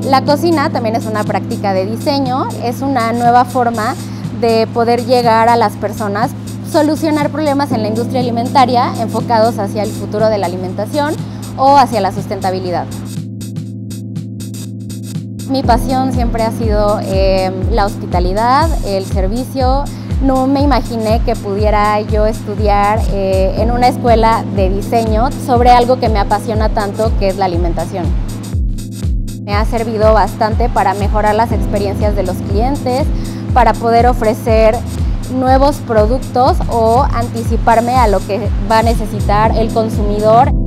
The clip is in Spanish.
La cocina también es una práctica de diseño, es una nueva forma de poder llegar a las personas, solucionar problemas en la industria alimentaria enfocados hacia el futuro de la alimentación o hacia la sustentabilidad. Mi pasión siempre ha sido la hospitalidad, el servicio. No me imaginé que pudiera yo estudiar en una escuela de diseño sobre algo que me apasiona tanto, que es la alimentación. Me ha servido bastante para mejorar las experiencias de los clientes, para poder ofrecer nuevos productos o anticiparme a lo que va a necesitar el consumidor.